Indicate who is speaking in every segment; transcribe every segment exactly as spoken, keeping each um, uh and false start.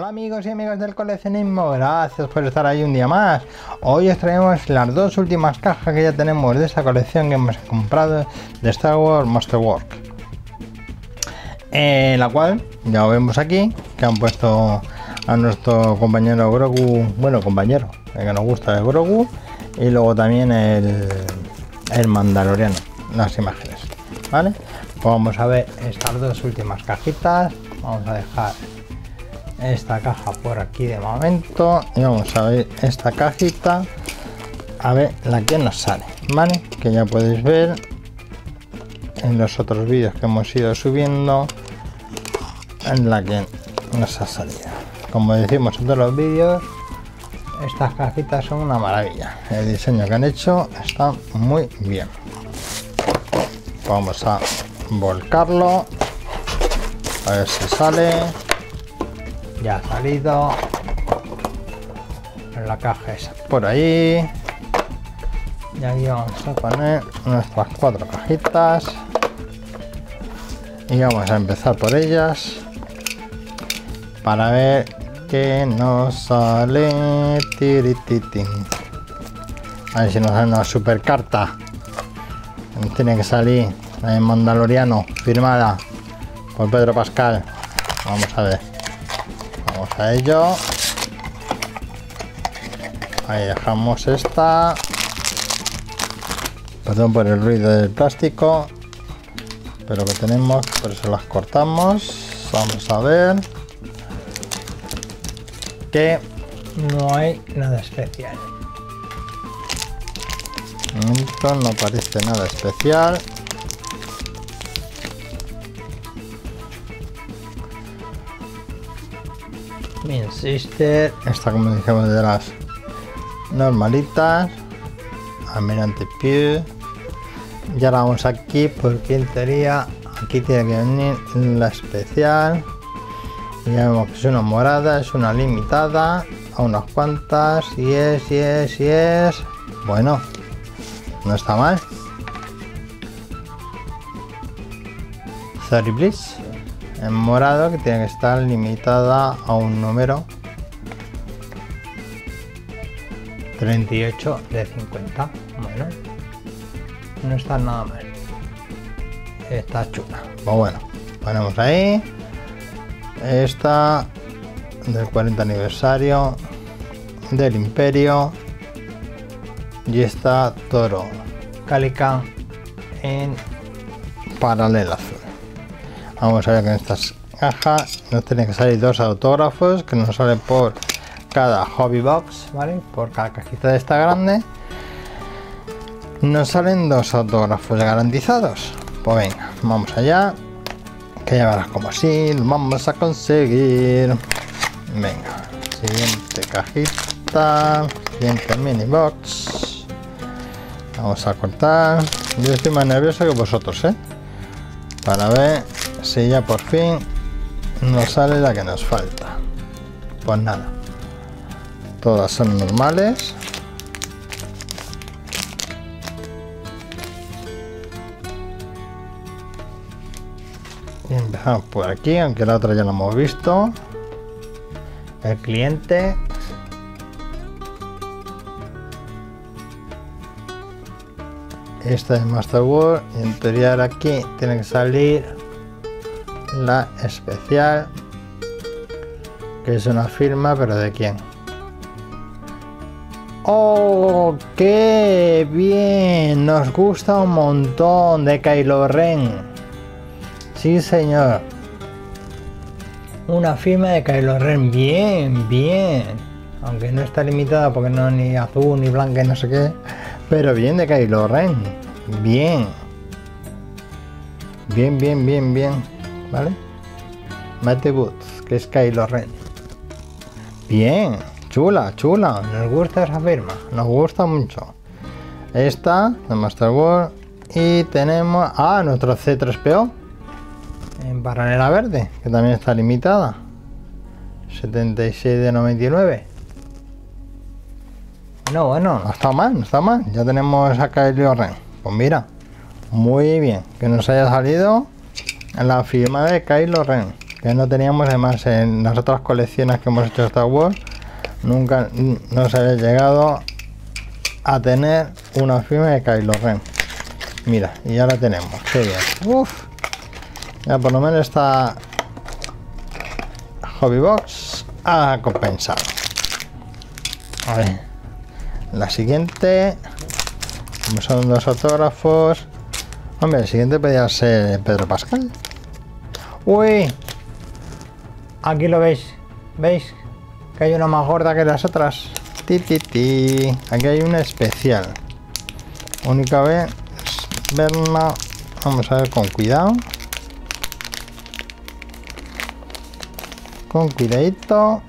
Speaker 1: Hola amigos y amigas del coleccionismo, gracias por estar ahí un día más. Hoy os traemos las dos últimas cajas que ya tenemos de esta colección que hemos comprado de Star Wars Masterwork, en la cual ya lo vemos aquí que han puesto a nuestro compañero Grogu, bueno compañero, el que nos gusta el Grogu, y luego también el, el Mandaloriano, las imágenes, ¿vale? Pues vamos a ver estas dos últimas cajitas. Vamos a dejar esta caja por aquí de momento y vamos a ver esta cajita, a ver la que nos sale, ¿vale? Que ya podéis ver en los otros vídeos que hemos ido subiendo en la que nos ha salido. Como decimos en todos los vídeos, estas cajitas son una maravilla. El diseño que han hecho está muy bien. Vamos a volcarlo a ver si sale. Ya ha salido. La caja es por ahí. Y aquí vamos a poner nuestras cuatro cajitas y vamos a empezar por ellas para ver qué nos sale. Tirititín. A ver si nos sale una super carta. Tiene que salir el Mandaloriano firmada por Pedro Pascal. Vamos a ver. Vamos a ello. Ahí dejamos esta. Perdón por el ruido del plástico, pero que tenemos, por eso las cortamos. Vamos a ver que no hay nada especial. Esto no parece nada especial. Min Sister, esta como dijimos de las normalitas. Almirante Pew. Y ahora vamos aquí porque en teoría aquí tiene que venir la especial. Y ya vemos que es una morada, es una limitada a unas cuantas. Y es, y es, y es. Bueno, no está mal. Sorry please. En morado, que tiene que estar limitada a un número treinta y ocho de cincuenta. Bueno, no está nada mal. Está chula. Pues bueno, ponemos ahí. Esta del cuarenta aniversario del Imperio. Y esta Toro Cálica en paralela azul. Vamos a ver que en estas cajas nos tienen que salir dos autógrafos que nos salen por cada hobby box, ¿vale? Por cada cajita de esta grande nos salen dos autógrafos garantizados. Pues venga, vamos allá, que ya verás como así lo vamos a conseguir. Venga, siguiente cajita, siguiente mini box. Vamos a cortar. Yo estoy más nervioso que vosotros, ¿eh? Para ver si ya por fin nos sale la que nos falta. Pues nada, todas son normales. Y empezamos por aquí, aunque la otra ya la hemos visto. El cliente. Esta es Masterwork y en teoría ahora aquí tiene que salir la especial, que es una firma, pero ¿de quién? ¡Oh, qué bien! Nos gusta un montón, de Kylo Ren. Sí, señor. Una firma de Kylo Ren. Bien, bien. Aunque no está limitada porque no es ni azul, ni blanca, y no sé qué. Pero bien de Kylo Ren. Bien. Bien, bien, bien, bien. ¿Vale? Mate Boots, que es Kylo Ren. Bien. Chula, chula. Nos gusta esa firma. Nos gusta mucho. Esta de Masterwork. Y tenemos... Ah, nuestro C tres P O. En paralela verde. Que también está limitada. setenta y seis de noventa y nueve. No, bueno, no está mal, no está mal. Ya tenemos a Kylo Ren. Pues mira, muy bien que nos haya salido la firma de Kylo Ren. que no teníamos. Además, en las otras colecciones que hemos hecho de Star Wars nunca nos había llegado a tener una firma de Kylo Ren. Mira, y ya la tenemos. Qué bien. Uf, ya por lo menos esta Hobby Box ha compensado. A ver, la siguiente, como son dos autógrafos. Hombre, el siguiente podría ser Pedro Pascal. Uy, aquí lo veis, veis que hay una más gorda que las otras. Ti, ti, ti. Aquí hay una especial. Única vez verla. Vamos a ver con cuidado. Con cuidadito.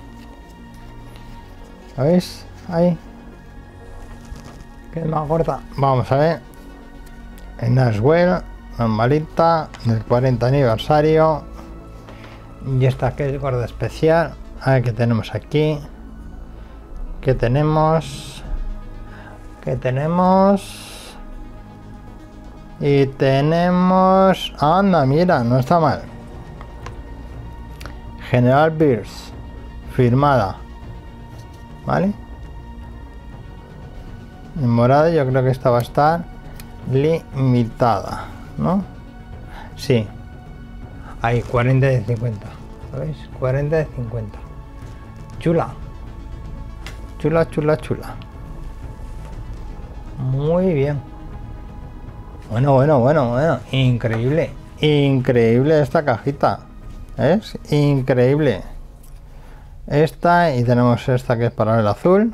Speaker 1: ¿Veis? Ahí. Que es más gorda. Vamos a ver. En Aswell, normalita, del cuarenta aniversario. Y esta que es gorda especial. A ver qué tenemos aquí. ¿Qué tenemos? ¿Qué tenemos? Y tenemos... Anda, mira, no está mal. General Beers, firmada. ¿Vale? En morado yo creo que esta va a estar limitada, ¿no? Sí. Hay cuarenta de cincuenta. ¿Veis? cuarenta de cincuenta. Chula. Chula, chula, chula. Muy bien. Bueno, bueno, bueno, bueno. Increíble. Increíble esta cajita. ¿Es? Increíble. Esta, y tenemos esta que es para el azul.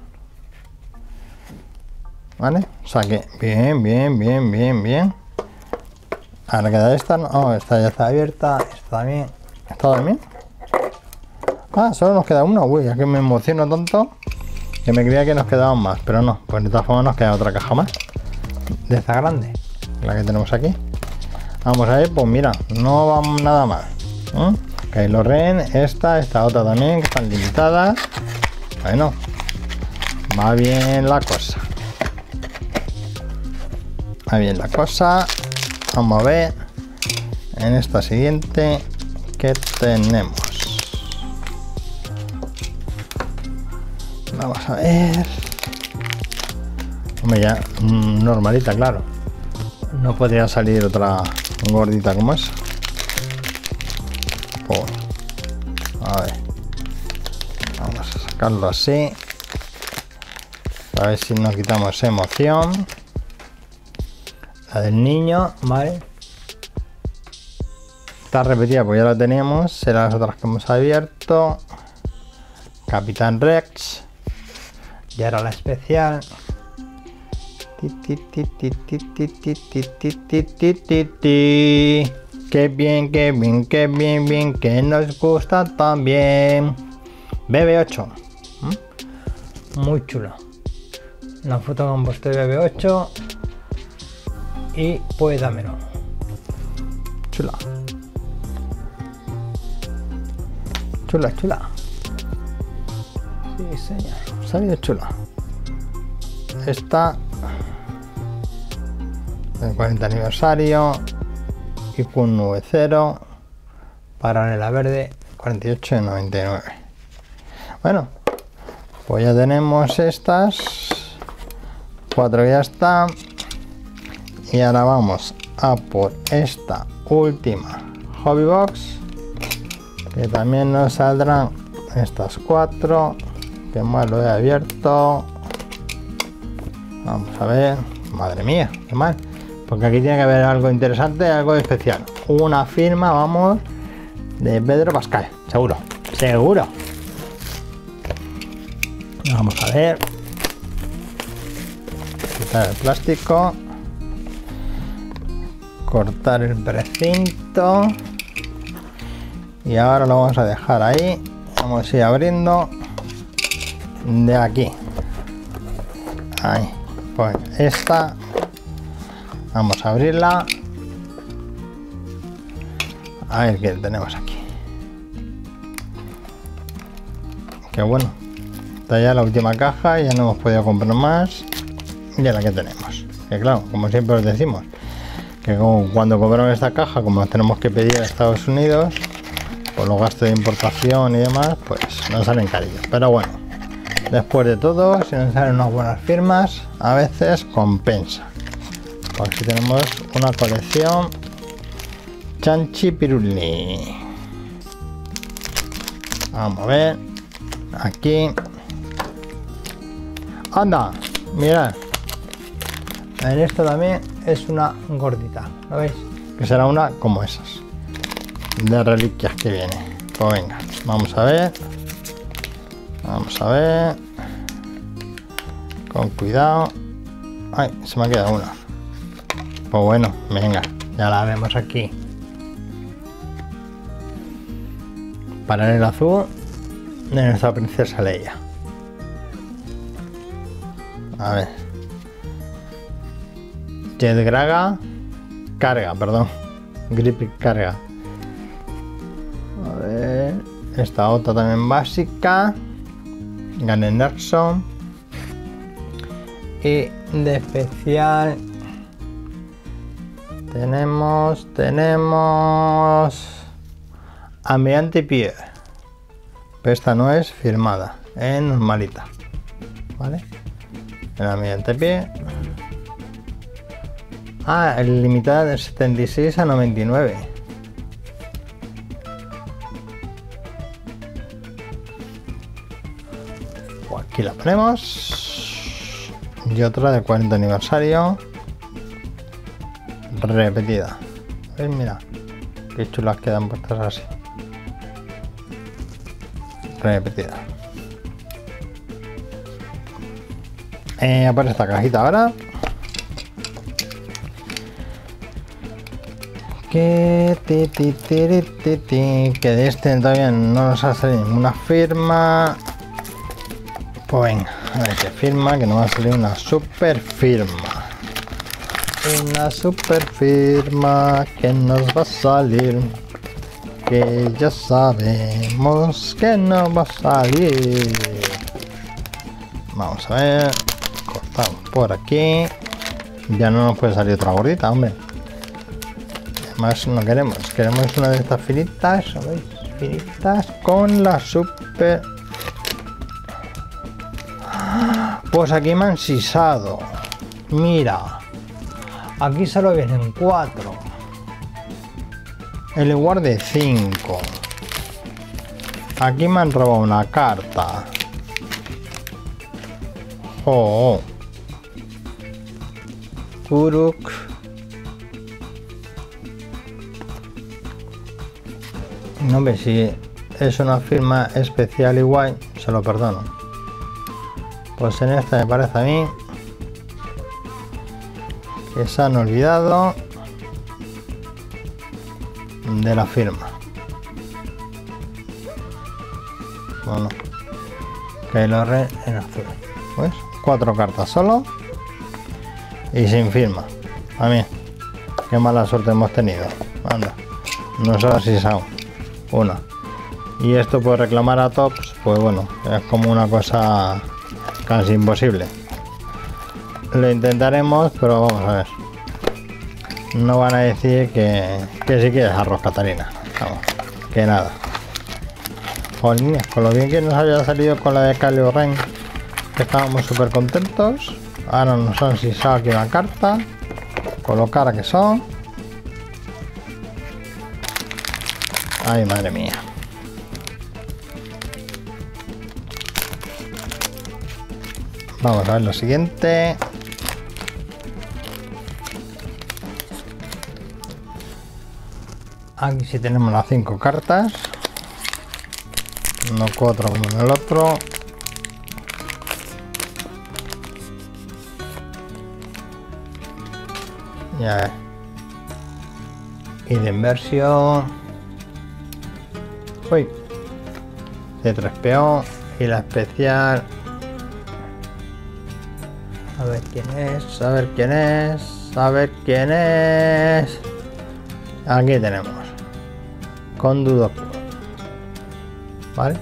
Speaker 1: ¿Vale? O sea que bien, bien, bien, bien, bien. Ahora queda esta. No, oh, esta ya está abierta. Esta también. ¿Está también? Ah, solo nos queda una. Uy, es que me emociono tanto que me creía que nos quedaban más, pero no. Pues de todas formas nos queda otra caja más. De esta grande, la que tenemos aquí. Vamos a ver, pues mira, no va nada mal. ¿Eh? Kylo Ren, esta, esta otra también, que están limitadas. Bueno, va bien la cosa. Va bien la cosa. Vamos a ver en esta siguiente que tenemos. Vamos a ver. Hombre, ya normalita, claro. No podría salir otra gordita como esa. Pues, a ver. Vamos a sacarlo así. A ver si nos quitamos emoción. La del niño, vale. Está repetida, pues ya la teníamos. Serán las otras que hemos abierto. Capitán Rex. Ya era la especial. Qué bien, qué bien, qué bien, bien, que nos gusta también. B B ocho. ¿Mm? Muy chulo. Una foto con puesto de B B ocho. Y pues dámelo. Chula. Chula, chula. Sí, señor. Salido chula. Esta del cuarenta aniversario y con nueve cero paralela verde cuarenta y ocho noventa y nueve. Bueno, pues ya tenemos estas cuatro, ya están. Y ahora vamos a por esta última Hobby Box, que también nos saldrán estas cuatro, que más lo he abierto. Vamos a ver. Madre mía, qué mal. Porque aquí tiene que haber algo interesante, algo especial. Una firma, vamos, de Pedro Pascal. Seguro, seguro. Vamos a ver. Quitar el plástico. Cortar el precinto. Y ahora lo vamos a dejar ahí. Vamos a ir abriendo de aquí. Ahí. Pues esta. Vamos a abrirla. A ver qué tenemos aquí. Qué bueno. Está ya la última caja. Ya no hemos podido comprar más. Ya la que tenemos. Que claro, como siempre os decimos, que cuando compramos esta caja, como tenemos que pedir a Estados Unidos, por los gastos de importación y demás, pues nos salen carillos. Pero bueno, después de todo, si nos salen unas buenas firmas, a veces compensa. Por aquí tenemos una colección Chanchi Piruli. Vamos a ver. Aquí. Anda, mirad. En esto también es una gordita. ¿Lo veis? Que será una como esas. De reliquias que viene. Pues venga, vamos a ver. Vamos a ver. Con cuidado. Ay, se me ha quedado una. Pues bueno, venga, ya la vemos aquí. Para el azul de nuestra princesa Leia. A ver. Jet Graga. Carga, perdón. Grip carga. A ver. Esta otra también básica. Gunner Nelson. Y de especial. Tenemos. Tenemos. Almirante Pierre. Pero esta no es firmada. Es normalita. ¿Vale? El Almirante Pierre. Ah, el limitado de setenta y seis a noventa y nueve. Pues aquí la ponemos. Y otra de cuarenta aniversario. Repetida. ¿Ves? Mira. Qué chulas quedan puestas así. Repetida. Eh, por esta cajita ahora. Que, ti, ti, ti, ti, ti, que de este todavía no nos ha salido ninguna firma. Pues venga, a ver qué firma, que nos va a salir una super firma. Una super firma que nos va a salir. Que ya sabemos que no va a salir. Vamos a ver. Cortamos por aquí. Ya no nos puede salir otra gordita, hombre. Más no queremos, queremos una de estas finitas, ¿sabéis? Finitas con la super. Pues aquí me han sisado. Mira, aquí solo vienen cuatro en lugar de cinco. Aquí me han robado una carta. Oh, Kuruk. No ve, si es una firma especial y guay, se lo perdono. Pues en esta me parece a mí que se han olvidado de la firma. Bueno, que lo re en azul. Pues cuatro cartas solo y sin firma. A mí, qué mala suerte hemos tenido. Anda, no sé si son una. Y esto por reclamar a Tops, pues bueno, es como una cosa casi imposible. Lo intentaremos, pero vamos a ver. No van a decir que, que si quieres arroz Catalina. Vamos, que nada. Jolín, con lo bien que nos había salido con la de Kylo Ren, que estábamos súper contentos. Ahora nos han sisado aquí una carta, con lo cara que son. Ay, madre mía. Vamos a ver lo siguiente. Aquí sí tenemos las cinco cartas. No cuatro como en el otro. Ya ves. Y de inversión. Uy, C tres P O y la especial. A ver quién es, a ver quién es, a ver quién es. Aquí tenemos Kondu Doku. ¿Vale?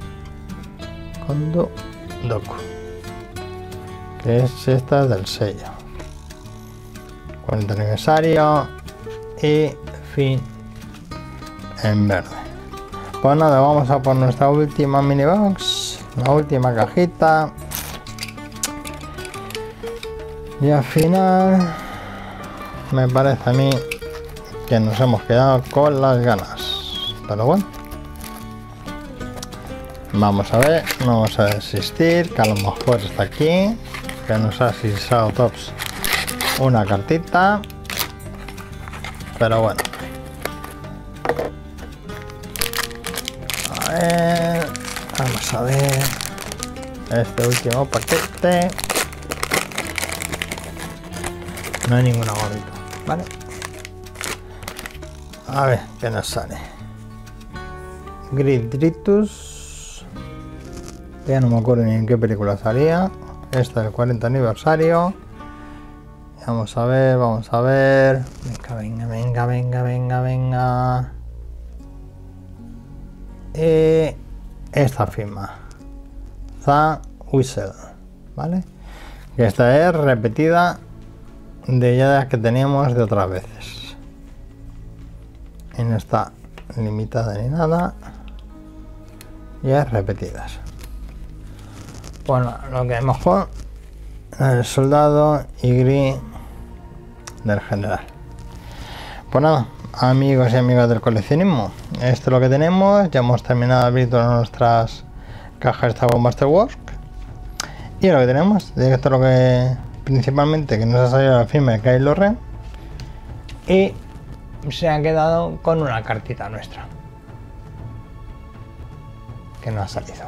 Speaker 1: Kondu Doku. Que es esta del sello. cuarenta aniversario y fin en verde. Pues nada, vamos a por nuestra última mini box, la última cajita. Y al final me parece a mí que nos hemos quedado con las ganas. Pero bueno, vamos a ver, no vamos a desistir, que a lo mejor está aquí, que nos ha sisado Tops una cartita. Pero bueno, a ver, vamos a ver este último paquete. No hay ninguna gorrita, ¿vale? A ver qué nos sale. Gridritus, ya no me acuerdo ni en qué película salía. Este es el cuarenta aniversario. Vamos a ver, vamos a ver. Venga, venga, venga, venga, venga, venga. Y esta firma, The Whistle, ¿vale? Que esta es repetida de ya las que teníamos de otras veces. Y no está limitada ni nada. Ya es repetidas. Bueno, lo que mejor el soldado y gris del general. Pues nada, amigos y amigas del coleccionismo, esto es lo que tenemos. Ya hemos terminado de abrir todas nuestras cajas de Masterworks y es lo que tenemos. De esto es lo que principalmente que nos ha salido la firma de Kylo Ren y se ha quedado con una cartita nuestra que no ha salido,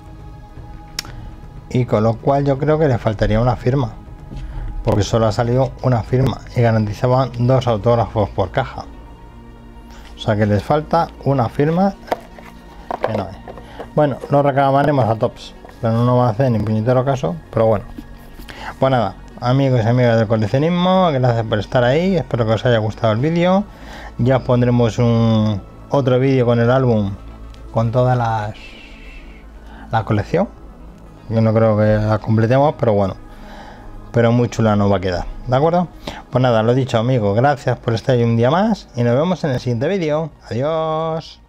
Speaker 1: y con lo cual yo creo que le faltaría una firma, porque solo ha salido una firma y garantizaban dos autógrafos por caja. O sea que les falta una firma que no es. Bueno, lo reclamaremos a Tops, pero no nos va a hacer ni puñetero caso. Pero bueno, pues nada, amigos y amigas del coleccionismo, gracias por estar ahí. Espero que os haya gustado el vídeo. Ya os pondremos un otro vídeo con el álbum, con todas las la colección. Yo no creo que la completemos, pero bueno, pero muy chula nos va a quedar, ¿de acuerdo? Pues nada, lo dicho, amigos, gracias por estar ahí un día más y nos vemos en el siguiente vídeo. Adiós.